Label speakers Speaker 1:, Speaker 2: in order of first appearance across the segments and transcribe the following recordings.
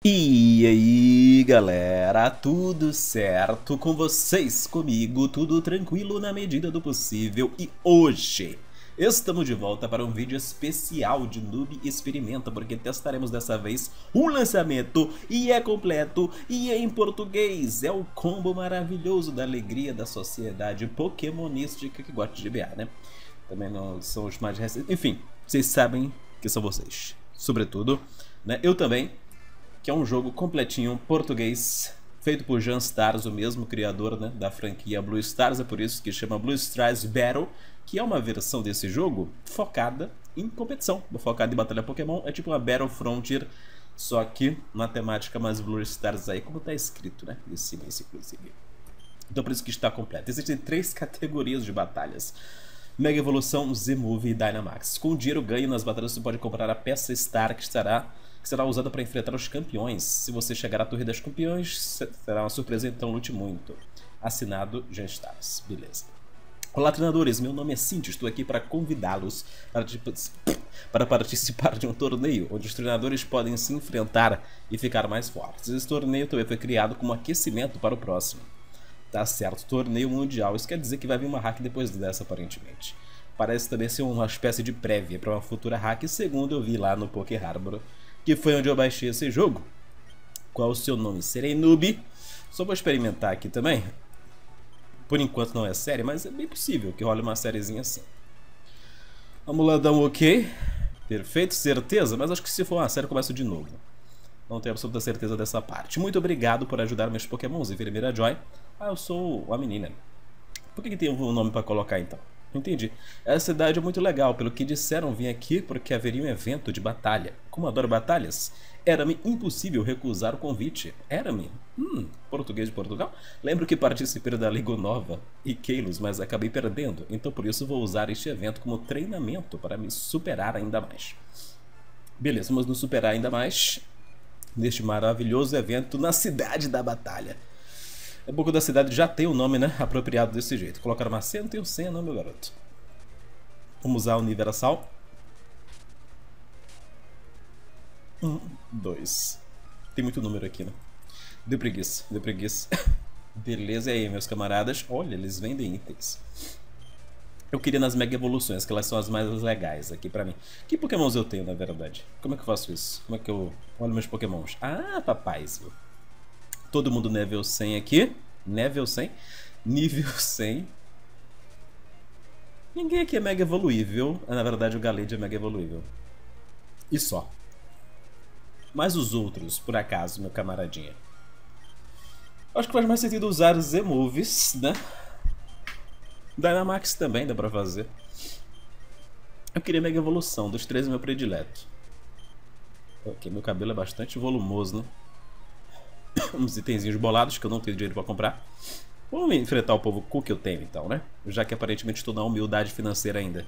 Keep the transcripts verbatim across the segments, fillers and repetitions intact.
Speaker 1: E aí galera, tudo certo com vocês? Comigo, tudo tranquilo na medida do possível. E hoje estamos de volta para um vídeo especial de Noob Experimenta, porque testaremos dessa vez um lançamento e é completo e é em português. É o combo maravilhoso da alegria da sociedade pokémonística que gosta de G B A, né? Também não são os mais recentes, enfim, vocês sabem que são vocês, sobretudo, né? Eu também. Que é um jogo completinho, português, feito por Jan Stars, o mesmo criador, né, da franquia Blue Stars, é por isso que chama Blue Stars Battle, que é uma versão desse jogo focada em competição, focada em batalha Pokémon, é tipo uma Battle Frontier, só que na temática mais Blue Stars aí, como tá escrito, né, nesse início, inclusive. Então por isso que está completo. Existem três categorias de batalhas: Mega Evolução, Z-Move e Dynamax. Com o dinheiro ganho nas batalhas você pode comprar a peça Star, que estará que será usada para enfrentar os campeões. Se você chegar à Torre das Campeões, será uma surpresa, então lute muito. Assinado Jan Stars. Beleza. Olá, treinadores. Meu nome é Cintia. Estou aqui para convidá-los para, para participar de um torneio onde os treinadores podem se enfrentar e ficar mais fortes. Esse torneio também foi criado como aquecimento para o próximo. Tá certo, torneio mundial. Isso quer dizer que vai vir uma hack depois dessa, aparentemente. Parece também ser uma espécie de prévia para uma futura hack, segundo eu vi lá no Poké Harbor, que foi onde eu baixei esse jogo. Qual o seu nome? Serei noob. Só vou experimentar aqui também. Por enquanto não é série, mas é bem possível que role uma sériezinha assim. Vamos lá dar um ok. Perfeito, certeza, mas acho que se for uma série eu começo de novo. Não tenho absoluta certeza dessa parte. Muito obrigado por ajudar meus pokémons, enfermeira Joy. Ah, eu sou a menina. Por que, que tem um nome para colocar então? Entendi. Essa cidade é muito legal. Pelo que disseram, vim aqui porque haveria um evento de batalha. Como adoro batalhas, era-me impossível recusar o convite. Era-me? Hum, português de Portugal? Lembro que participei da Liga Nova e Kalos, mas acabei perdendo. Então por isso vou usar este evento como treinamento para me superar ainda mais. Beleza, vamos nos superar ainda mais neste maravilhoso evento na cidade da batalha. É bom que da cidade já tem o nome, né, apropriado desse jeito. Colocar uma senha, não tem o senha não, meu garoto. Vamos usar o universal. Um, dois. Tem muito número aqui, né? Deu preguiça, deu preguiça. Beleza, e aí, meus camaradas? Olha, eles vendem itens. Eu queria nas Mega Evoluções, que elas são as mais legais aqui pra mim. Que Pokémons eu tenho, na verdade? Como é que eu faço isso? Como é que eu olho meus Pokémons? Ah, papais, viu? Todo mundo nível cem aqui. Nível cem. Nível cem. Ninguém aqui é mega evoluível. Na verdade o Galade é mega evoluível. E só. Mas os outros, por acaso, meu camaradinha. Acho que faz mais sentido usar Z-Moves, né? Dynamax também dá pra fazer. Eu queria mega evolução. Dos três é meu predileto. Ok, meu cabelo é bastante volumoso, né? Uns itenzinhos bolados que eu não tenho dinheiro pra comprar. Vamos enfrentar o povo cu que eu tenho então, né? Já que aparentemente estou na humildade financeira ainda.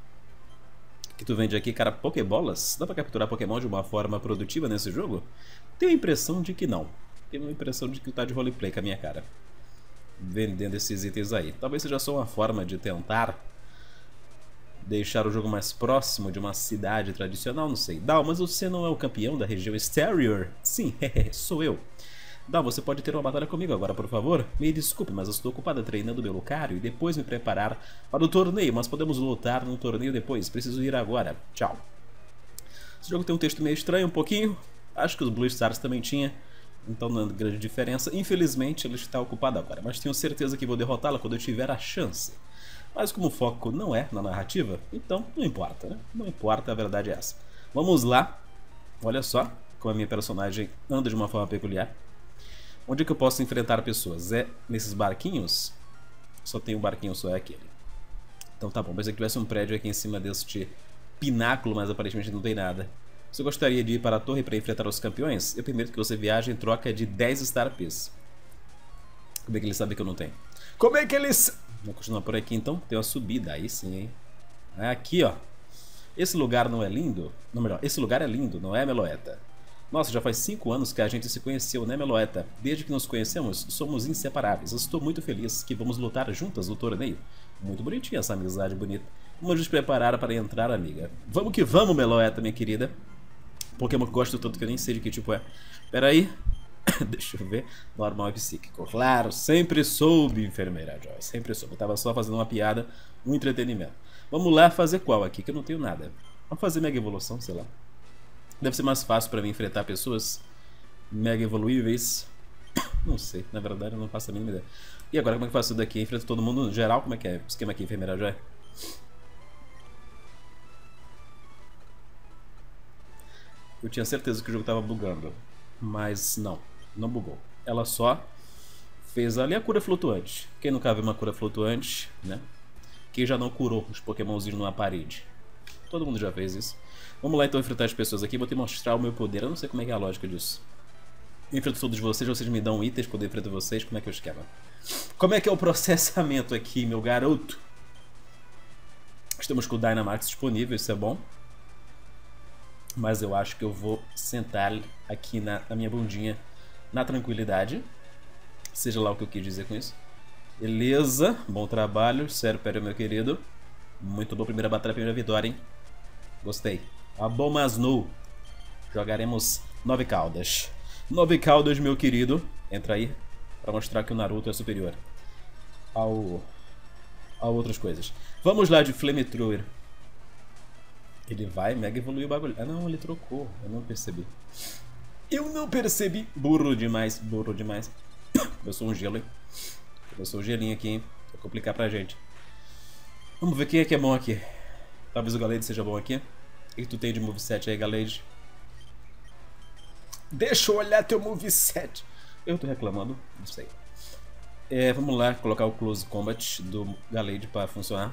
Speaker 1: O que tu vende aqui, cara? Pokébolas? Dá pra capturar Pokémon de uma forma produtiva nesse jogo? Tenho a impressão de que não. Tenho a impressão de que tá de roleplay com a minha cara. Vendendo esses itens aí. Talvez seja só uma forma de tentar deixar o jogo mais próximo de uma cidade tradicional, não sei. Dal, mas você não é o campeão da região exterior? Sim, sou eu. Dal, você pode ter uma batalha comigo agora, por favor? Me desculpe, mas eu estou ocupada treinando meu Lucario e depois me preparar para o torneio, mas podemos lutar no torneio depois. Preciso ir agora. Tchau. Esse jogo tem um texto meio estranho, um pouquinho. Acho que os Blue Stars também tinha. Então não é grande diferença. Infelizmente ele está ocupado agora, mas tenho certeza que vou derrotá-la quando eu tiver a chance. Mas como o foco não é na narrativa, então não importa, né? Não importa, a verdade é essa. Vamos lá. Olha só como a minha personagem anda de uma forma peculiar. Onde é que eu posso enfrentar pessoas? É nesses barquinhos? Só tem um barquinho, só é aquele. Então tá bom, mas se tivesse um prédio aqui em cima deste pináculo, mas aparentemente não tem nada. Você gostaria de ir para a torre para enfrentar os campeões? Eu permito que você viaje em troca de dez Star Ps. Como é que eles sabem que eu não tenho? Como é que eles... Vamos continuar por aqui então. Tem uma subida, aí sim, hein? Aqui, ó. Esse lugar não é lindo? Não, melhor, esse lugar é lindo, não é, Meloetta? Nossa, já faz cinco anos que a gente se conheceu, né, Meloetta? Desde que nos conhecemos, somos inseparáveis. Eu estou muito feliz que vamos lutar juntas no torneio. Muito bonitinha essa amizade bonita. Vamos nos preparar para entrar, amiga. Vamos que vamos, Meloetta, minha querida. Pokémon que eu gosto tanto que eu nem sei de que tipo é. Pera aí. Deixa eu ver. Normal e psíquico. Claro, sempre soube, enfermeira Joy. Sempre soube. Eu tava só fazendo uma piada, um entretenimento. Vamos lá fazer qual aqui, que eu não tenho nada. Vamos fazer Mega Evolução, sei lá. Deve ser mais fácil pra mim enfrentar pessoas mega evoluíveis. Não sei, na verdade eu não faço a mínima ideia. E agora como é que eu faço isso daqui? Enfrento todo mundo no geral? Como é que é o esquema aqui, enfermeira Joy? Eu tinha certeza que o jogo tava bugando. Mas não, não bugou. Ela só fez ali a cura flutuante. Quem nunca viu uma cura flutuante, né? Quem já não curou os pokémonzinhos numa parede? Todo mundo já fez isso. Vamos lá então enfrentar as pessoas aqui. Vou te mostrar o meu poder. Eu não sei como é que é a lógica disso. Eu enfrento todos vocês, vocês me dão itens quando eu enfrento vocês. Como é que é o esquema? Como é que é o processamento aqui, meu garoto? Estamos com o Dynamax disponível, isso é bom. Mas eu acho que eu vou sentar aqui na, na minha bundinha na tranquilidade. Seja lá o que eu quis dizer com isso. Beleza, bom trabalho. Sério, pera, meu querido. Muito bom, primeira batalha, primeira vitória, hein? Gostei. Abomasnow. Jogaremos nove caudas. Nove caudas, meu querido. Entra aí, pra mostrar que o Naruto é superior ao, a outras coisas. Vamos lá de Flamethrower. Ele vai mega evoluir o bagulho. Ah não, ele trocou. Eu não percebi. Eu não percebi. Burro demais, burro demais. Começou um gelo, hein? Começou um gelinho aqui, hein? Vai complicar pra gente. Vamos ver quem é que é bom aqui. Talvez o Gallade seja bom aqui. O que tu tem de moveset aí, Gallade? Deixa eu olhar teu moveset. Eu tô reclamando, não sei. É, vamos lá, colocar o Close Combat do Gallade pra funcionar.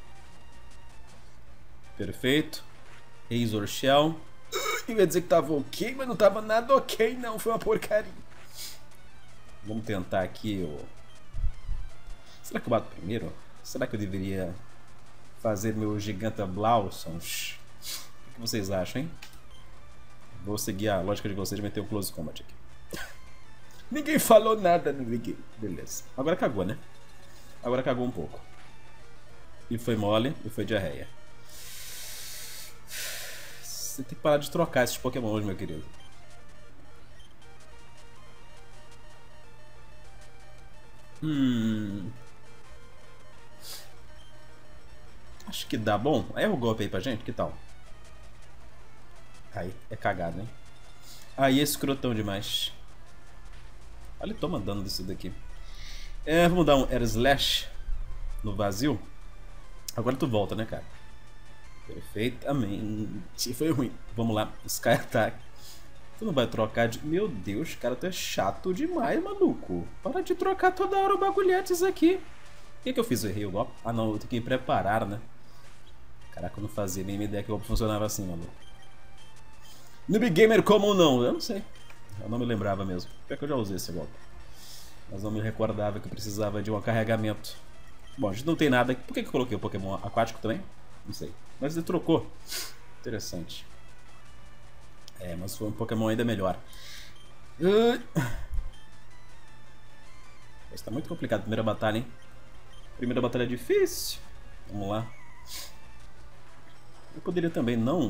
Speaker 1: Perfeito. Razor Shell. Eu ia dizer que tava ok, mas não tava nada ok, não. Foi uma porcaria. Vamos tentar aqui o... Será que eu bato primeiro? Será que eu deveria fazer meu Giganta Blossoms? O que vocês acham, hein? Vou seguir a lógica de vocês e meter o Close Combat aqui. Ninguém falou nada no ninguém. Beleza. Agora cagou, né? Agora cagou um pouco. E foi mole, e foi diarreia. Você tem que parar de trocar esses pokémons, meu querido. Hum... Acho que dá bom. Erra o golpe aí pra gente, que tal? Aí, é cagado, hein? Aí é escrotão demais. Olha, ele toma dano disso daqui. É, vamos dar um Air Slash no vazio. Agora tu volta, né, cara? Perfeitamente. Foi ruim. Vamos lá, Sky Attack. Tu não vai trocar de... Meu Deus, cara, tu é chato demais, maluco. Para de trocar toda hora o bagulhetes aqui. O que que eu fiz? Eu errei o golpe? Ah, não, eu tenho que preparar, né? Caraca, eu não fazia nem ideia que o golpe funcionava assim, maluco. Noob Gamer comum não? Eu não sei. Eu não me lembrava mesmo. Pior que eu já usei esse golpe. Mas não me recordava que eu precisava de um carregamento. Bom, a gente não tem nada. Por que que eu coloquei o Pokémon aquático também? Não sei. Mas ele trocou. Interessante. É, mas foi um Pokémon ainda melhor. Uh... Isso tá muito complicado. Primeira batalha, hein? Primeira batalha é difícil. Vamos lá. Eu poderia também não...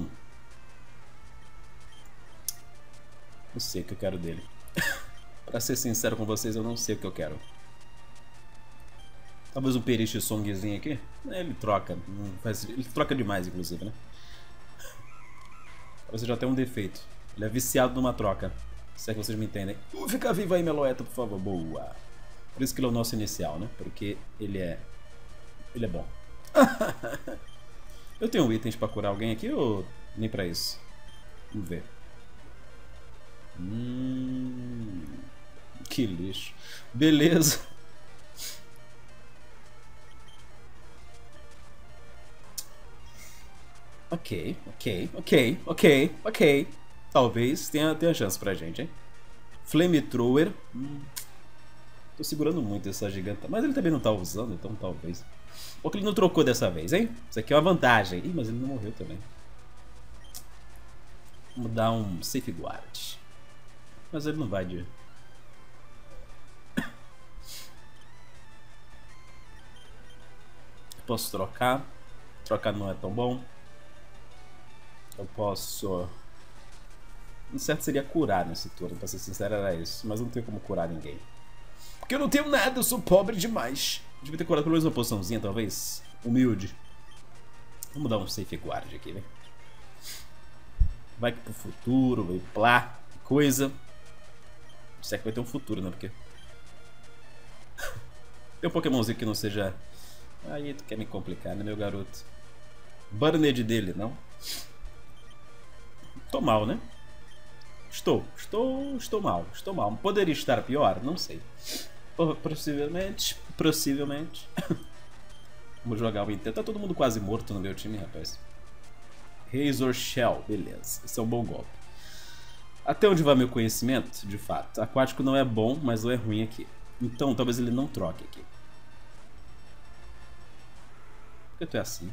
Speaker 1: Não sei o que eu quero dele. Pra ser sincero com vocês, eu não sei o que eu quero. Talvez um Perish Songzinho aqui. Ele troca. Ele troca demais, inclusive, né? Você já tem um defeito. Ele é viciado numa troca. Se é que vocês me entendem. Uh, fica vivo aí, Meloeta, por favor. Boa. Por isso que ele é o nosso inicial, né? Porque ele é... Ele é bom. Eu tenho itens pra curar alguém aqui ou nem pra isso? Vamos ver. Hum... Que lixo. Beleza. Ok, ok, ok, ok, ok. Talvez tenha, tenha chance pra gente, hein? Flamethrower. Hum. Tô segurando muito essa giganta. Mas ele também não tá usando, então talvez. Ou que ele não trocou dessa vez, hein? Isso aqui é uma vantagem. Ih, mas ele não morreu também. Vamos dar um safeguard. Mas ele não vai de... Posso trocar. Trocar não é tão bom. Eu posso O certo seria curar nesse turno, pra ser sincero era isso. Mas não tenho como curar ninguém. Porque eu não tenho nada, eu sou pobre demais. Devia ter curado pelo menos uma poçãozinha, talvez. Humilde. Vamos dar um safe guard aqui, né? Vai que pro futuro, vai plá, coisa. Se é que vai ter um futuro, né? Porque... tem um Pokémonzinho que não seja... Aí tu quer me complicar, né, meu garoto? Burned dele, não? Tô mal, né? Estou, estou, estou mal, estou mal. Poderia estar pior? Não sei. Possivelmente, possivelmente. Vamos jogar o inteiro. Tá todo mundo quase morto no meu time, rapaz. Razor Shell, beleza. Esse é um bom golpe. Até onde vai meu conhecimento, de fato? Aquático não é bom, mas não é ruim aqui. Então, talvez ele não troque aqui. Por que tu é assim?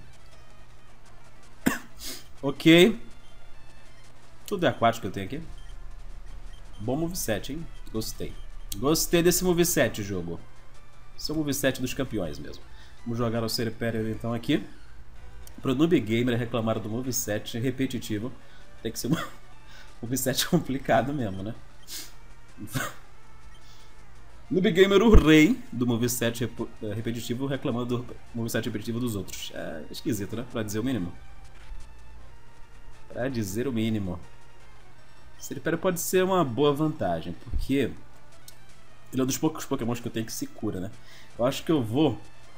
Speaker 1: Ok. Tudo é aquático que eu tenho aqui. Bom moveset, hein? Gostei. Gostei desse moveset, jogo. Esse é o moveset dos campeões mesmo. Vamos jogar o Serperior então aqui. Pro Noob Gamer reclamar do moveset repetitivo. Tem que ser um moveset complicado mesmo, né? Noob Gamer, o rei do moveset repetitivo, reclamando do moveset repetitivo dos outros. É esquisito, né? Pra dizer o mínimo. Pra dizer o mínimo. Serperior pode ser uma boa vantagem, porque ele é um dos poucos Pokémons que eu tenho que se cura, né? Eu acho que eu vou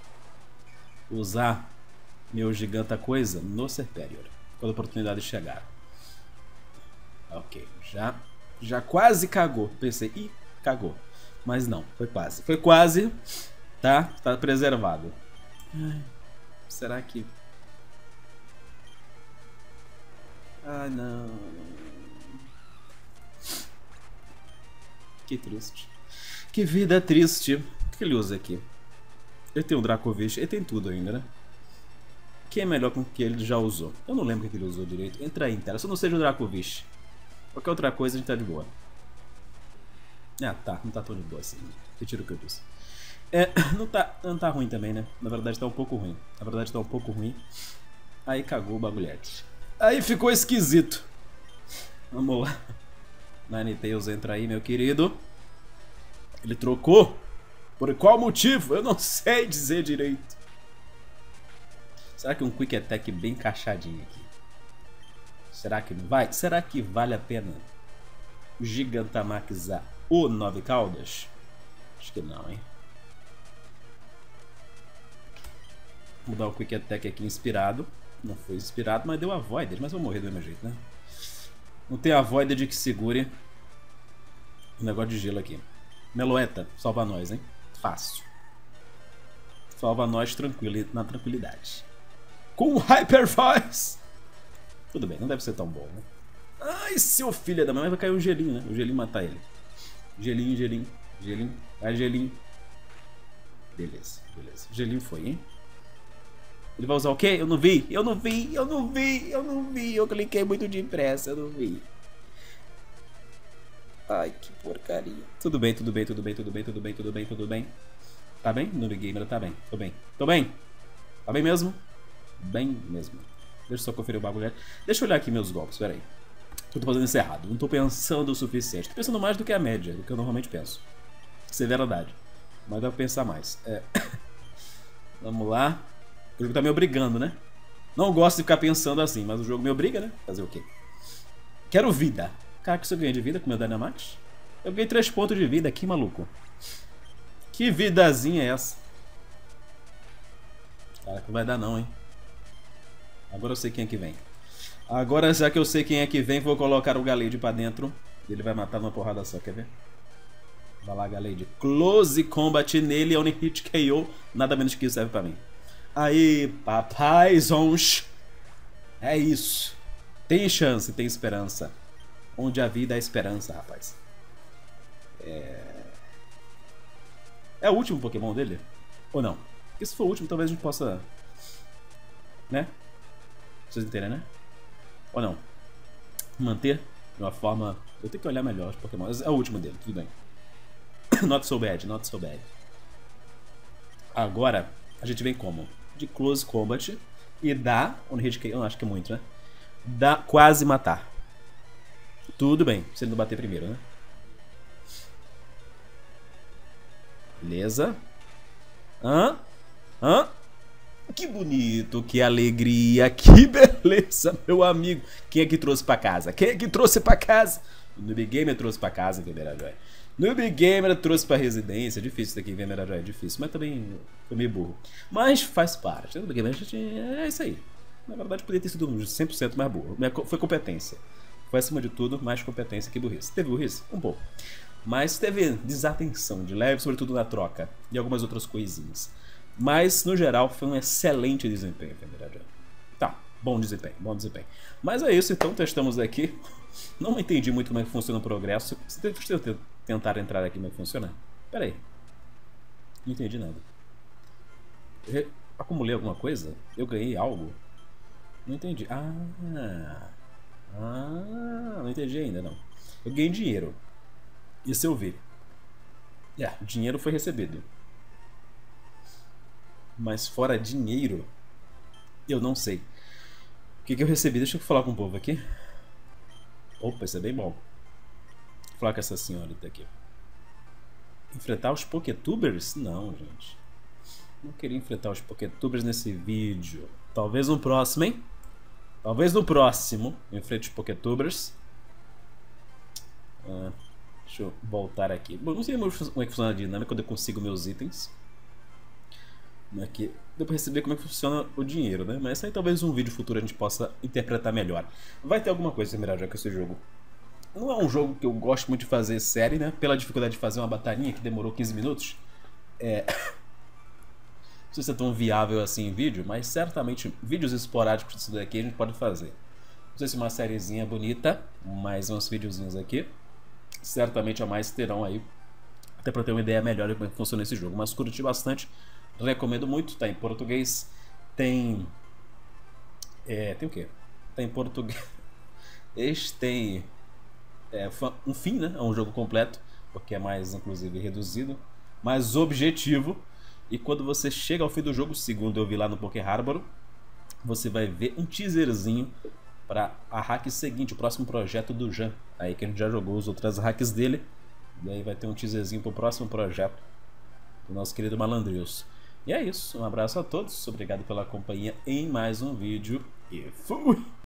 Speaker 1: usar meu Giganta Coisa no Serperior, quando a oportunidade chegar. Ok, já, já quase cagou. Pensei, ih, cagou. Mas não, foi quase. Foi quase, tá? Tá preservado. Ai, será que... Ah, não. Que triste. Que vida triste. O que ele usa aqui? Ele tem um Dracovish. Ele tem tudo ainda, né? Quem é melhor com o que ele já usou? Eu não lembro o que ele usou direito. Entra aí, inteira. Só não seja o Dracovish. Qualquer outra coisa a gente tá de boa. Ah, tá. Não tá tão de boa assim. Retiro o que eu disse. É, não tá, não tá ruim também, né? Na verdade tá um pouco ruim. Na verdade tá um pouco ruim. Aí cagou o bagulhete. Aí ficou esquisito. Vamos lá. Ninetales entra aí, meu querido. Ele trocou? Por qual motivo? Eu não sei dizer direito. Será que um Quick Attack bem encaixadinho aqui? Será que não vai? Será que vale a pena Gigantamaxar o Nove Caudas? Acho que não, hein? Vou dar o Quick Attack aqui inspirado. Não foi inspirado, mas deu a Voided. Mas vou morrer do mesmo jeito, né? Não tem a Voided que segure o negócio de gelo aqui. Meloetta, salva nós, hein? Fácil. Salva nós tranquilo, na tranquilidade. Com Hyper Voice! Tudo bem, não deve ser tão bom, né? Ai, seu filho da mãe, vai cair um gelinho, né? O gelinho matar ele. Gelinho, gelinho, gelinho. Vai, gelinho. Beleza, beleza. Gelinho foi, hein? Ele vai usar o quê? Eu não vi, eu não vi, eu não vi, eu não vi. Eu cliquei muito depressa, eu não vi. Ai, que porcaria. Tudo bem, tudo bem, tudo bem, tudo bem, tudo bem, tudo bem, tudo bem. Tá bem? No Gamer, tá bem, tô bem. Tô bem. Tá bem mesmo? Bem mesmo. Deixa eu só conferir o bagulho. Deixa eu olhar aqui meus golpes, pera aí. Eu tô fazendo isso errado, não tô pensando o suficiente. Tô pensando mais do que a média, do que eu normalmente penso. Isso é verdade. Mas dá pra pensar mais. É... Vamos lá. O jogo tá me obrigando, né? Não gosto de ficar pensando assim, mas o jogo me obriga, né? Fazer o quê? Quero vida. Cara, que isso eu ganhei de vida com meu Dynamax? Eu ganhei três pontos de vida aqui, maluco. Que vidazinha é essa? Cara, que não vai dar não, hein? Agora eu sei quem é que vem. Agora, já que eu sei quem é que vem, vou colocar o Gallade pra dentro. E ele vai matar numa porrada só, quer ver? Vai lá, Gallade. Close Combat nele, Only Hit K O. Nada menos que isso serve pra mim. Aí, papai Zonch. É isso. Tem chance, tem esperança. Onde a vida é esperança, rapaz. É... É o último Pokémon dele? Ou não? Porque se for o último, talvez a gente possa... Né? Vocês entendem, né? Ou não? Manter de uma forma... Eu tenho que olhar melhor os Pokémon. É o último dele, tudo bem. Not so bad, not so bad. Agora, a gente vem como? De Close Combat. E dá... Only Hit K O, eu acho que é muito, né? Dá quase matar. tudo bem, se ele não bater primeiro, né? Beleza. Hã? Hã? Que bonito, que alegria, que beleza, meu amigo. Quem é que trouxe pra casa? Quem é que trouxe pra casa? O Noob Gamer trouxe pra casa, Gamer Joy. Noob Gamer trouxe pra residência. Difícil isso daqui, Gamer Joy, é difícil. Mas também foi meio burro. Mas faz parte. Noob Gamer é isso aí. Na verdade, poderia ter sido cem por cento mais burro. Foi competência. Foi, acima de tudo, mais competência que burrice. Teve burrice? Um pouco. Mas teve desatenção de leve, sobretudo na troca. E algumas outras coisinhas. Mas, no geral, foi um excelente desempenho, Gamer. Tá, bom desempenho, bom desempenho. Mas é isso, então, testamos aqui. Não entendi muito como é que funciona o progresso. Deixa eu tentar entrar aqui como é que funciona. Pera aí. Não entendi nada. Eu acumulei alguma coisa? Eu ganhei algo? Não entendi. Ah, ah, não entendi ainda, não. Eu ganhei dinheiro. Isso eu vi. Yeah, dinheiro foi recebido. Mas fora dinheiro, eu não sei. O que, que eu recebi? Deixa eu falar com o povo aqui. Opa, isso é bem bom. Vou falar com essa senhorita aqui. Enfrentar os Poketubers? Não, gente. Não queria enfrentar os Poketubers nesse vídeo. Talvez no próximo, hein? Talvez no próximo eu enfrente os Poketubers. Ah, deixa eu voltar aqui. Bom, não sei como é que funciona a dinâmica quando eu consigo meus itens. Aqui deu pra perceber como é que funciona o dinheiro, né? Mas aí talvez um vídeo futuro a gente possa interpretar melhor. Vai ter alguma coisa melhor já com esse jogo. Não é um jogo que eu gosto muito de fazer série, né? Pela dificuldade de fazer uma batalhinha que demorou quinze minutos. É... Não sei se é tão viável assim em vídeo, mas certamente vídeos esporádicos disso daqui a gente pode fazer. Não sei se uma sériezinha bonita, mais uns videozinhos aqui. Certamente a mais terão aí. Até pra ter uma ideia melhor de como é que funciona esse jogo. Mas curti bastante. Recomendo muito, tá em português. Tem... É, tem o quê? Tá em português. Este tem... É, um fim, né? É um jogo completo. Porque é mais, inclusive, reduzido. Mais objetivo. E quando você chega ao fim do jogo, segundo eu vi lá no Poké Harbor, você vai ver um teaserzinho para a hack seguinte, o próximo projeto do Jan. Aí que a gente já jogou as outras hacks dele. E aí vai ter um teaserzinho pro próximo projeto do nosso querido Malandrius. E é isso, um abraço a todos, obrigado pela companhia em mais um vídeo e fui!